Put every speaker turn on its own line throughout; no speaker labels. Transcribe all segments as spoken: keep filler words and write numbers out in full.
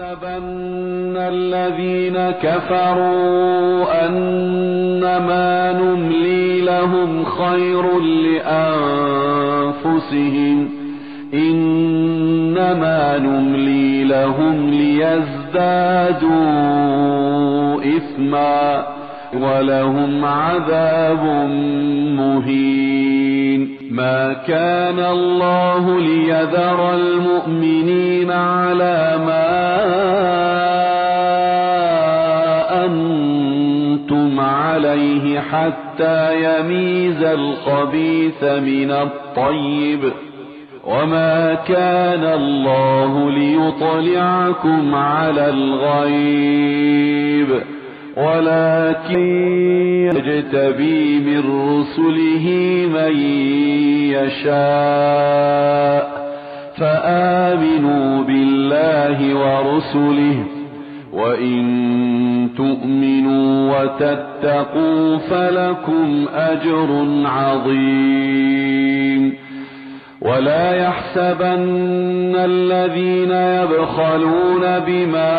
يحسبن الذين كفروا أنما نملي لهم خير لأنفسهم إنما نملي لهم ليزدادوا إثما ولهم عذاب مهين. ما كان الله ليذر المؤمنين على ما أنتم عليه حتى يميز الخبيث من الطيب وما كان الله ليطلعكم على الغيب ولكن يجتبي من رسله من يشاء فآمنوا بالله ورسله وإن تؤمنوا وتتقوا فلكم أجر عظيم. ولا يحسبن الذين يبخلون بما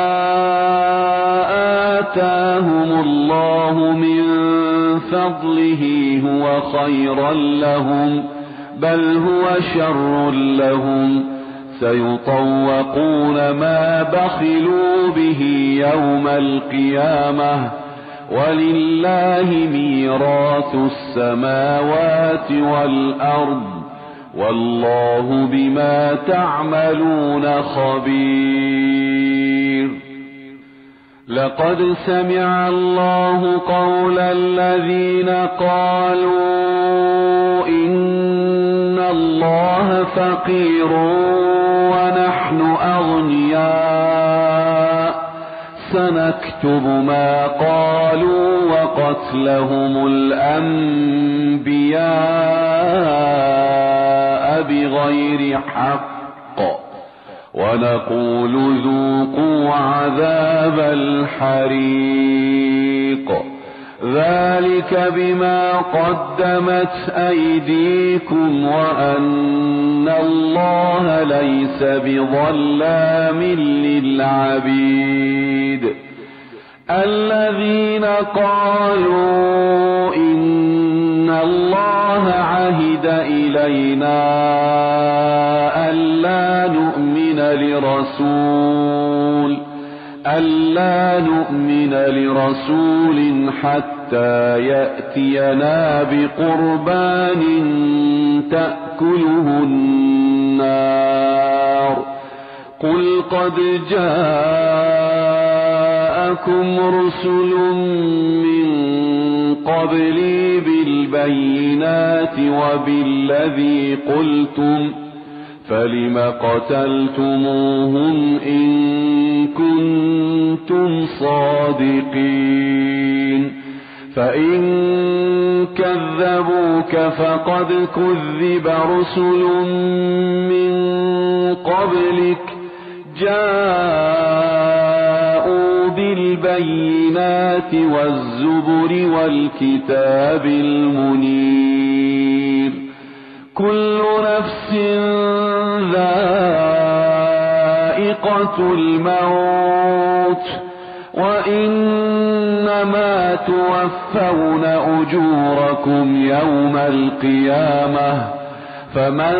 آتاهم الله من فضله هو خيرا لهم بل هو شر لهم سيطوقون ما بخلوا به يوم القيامة ولله ميراث السماوات والأرض والله بما تعملون خبير. لقد سمع الله قول الذين قالوا إن الله فقير ونحن أغنياء سنكتب ما قالوا وقتلهم الأنبياء بغير حق ونقول ذوقوا عذاب الحريق ذلك بما قدمت أيديكم وأن الله ليس بظلام للعبيد. الذين قالوا إن الله عهد إلينا ألا نؤمن لرسول ألا نؤمن لرسول حتى يأتينا بقربان تأكله النار قل قد جاءكم رسل من قبلي بالبينات وبالذي قلتم فلم قتلتموهم إن كنتم صادقين فإن كذبوك فقد كذب رسل من قبلك جاءوا بالبينات والزبر والكتاب المنير كل نفس ذائقة الموت وإنما توفون أجوركم يوم القيامة فمن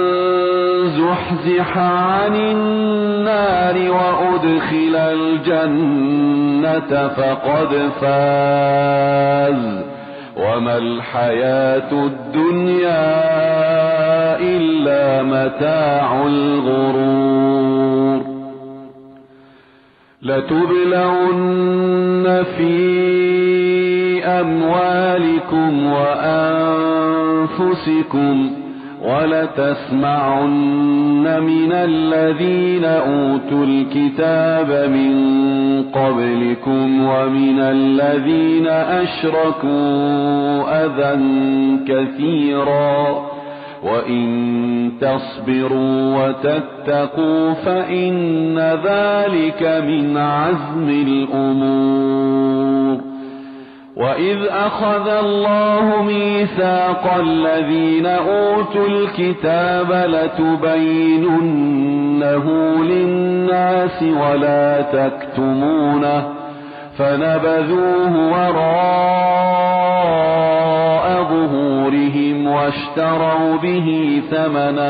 زحزح عن النار وأدخل الجنة فقد فاز وما الحياة الدنيا إلا متاع الغرور. لتبلون في أموالكم وأنفسكم ولتسمعن من الذين أوتوا الكتاب من قبلكم ومن الذين أشركوا أذى كثيرا وإن تصبروا وتتقوا فإن ذلك من عزم الأمور. وإذ أخذ الله ميثاق الذين أوتوا الكتاب لتبيننه للناس ولا تكتمونه فنبذوه وراء ظهورهم واشتروا به ثمنا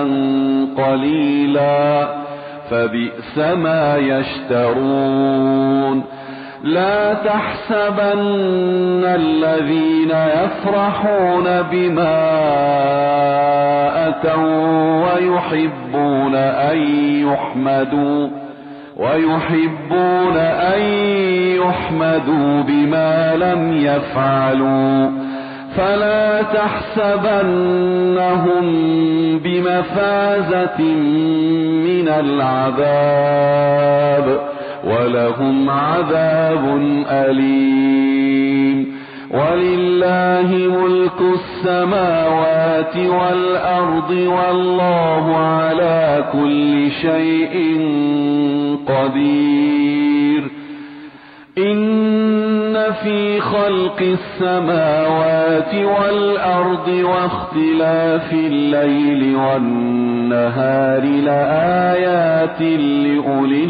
قليلا فبئس ما يشترون. لا تحسبن الذين يفرحون بما أتوا ويحبون أن يحمدوا ويحبون أن يحمدوا بما لم يفعلوا فلا تحسبنهم بمفازة من العذاب ولهم عذاب أليم. ولله ملك السماوات والأرض والله على كل شيء قدير. إن في خلق السماوات والأرض واختلاف الليل والنهار لآيات لأولي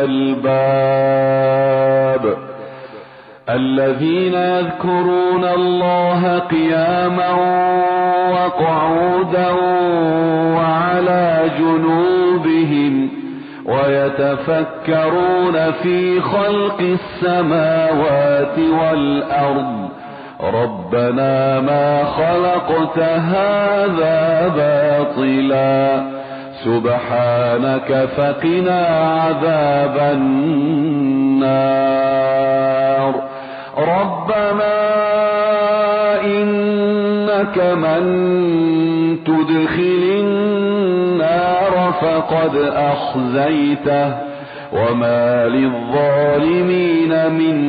الألباب الذين يذكرون الله قياما وقعودا وعلى جنوبهم ويتفكرون في خلق السماوات والأرض ربنا ما خلقت هذا باطلا سبحانك فقنا عذاب النار. ربنا إنك من تدخل النار فقد أخزيته وما للظالمين من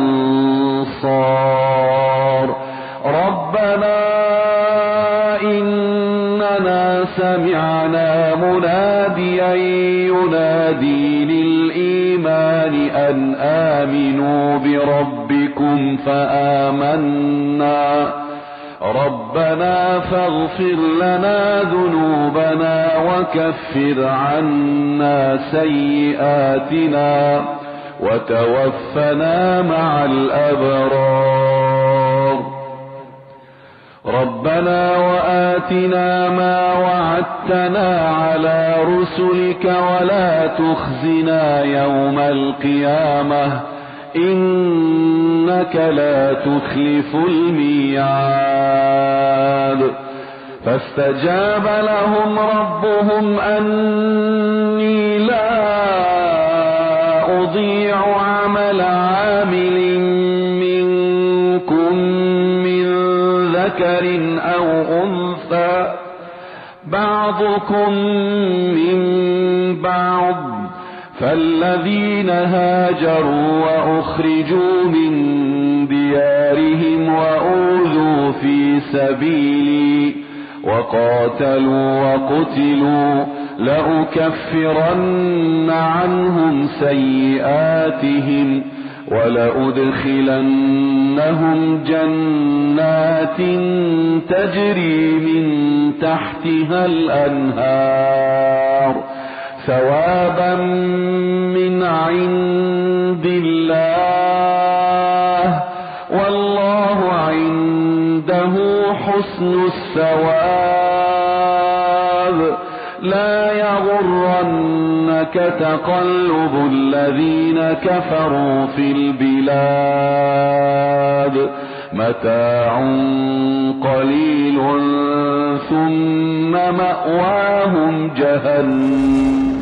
أنصار. ربنا إننا سمعنا مناديا ينادي للإيمان أن آمنوا بربكم فآمنا ربنا فاغفر لنا ذنوبنا وكفر عنا سيئاتنا وتوفنا مع الأبرار. ربنا وآتنا ما وعدتنا على رسلك ولا تخزنا يوم القيامة إنك لا تخلف الميعاد. فاستجاب لهم ربهم أني لا أضيع عمل عامل منكم من ذكر أو أنثى بعضكم من بعض فالذين هاجروا وأخرجوا من ديارهم وأوذوا في سبيلي وقاتلوا وقتلوا لأكفرن عنهم سيئاتهم ولأدخلنهم جنات تجري من تحتها الأنهار ثوابا من عند الله والله عنده حسن الثواب. لا يغرنك تقلب الذين كفروا في البلاد متاع قليل ثم مأواهم جهنم